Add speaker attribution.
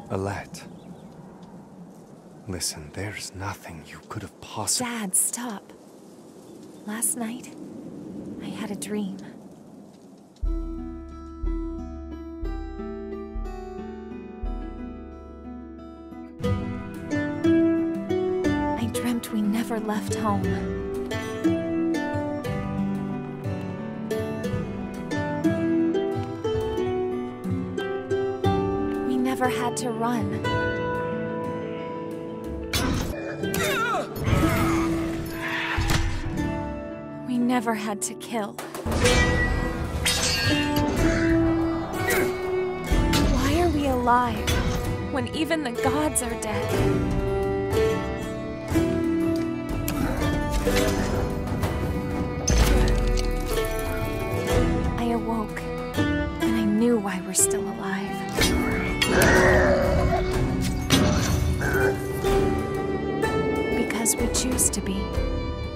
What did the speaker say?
Speaker 1: Alette. Listen, there's nothing you could have possibly...
Speaker 2: Dad, stop. Last night, I had a dream. I dreamt we never left home. We never had to run. We never had to kill. Why are we alive when even the gods are dead? I awoke, and I knew why we're still alive. Because we choose to be.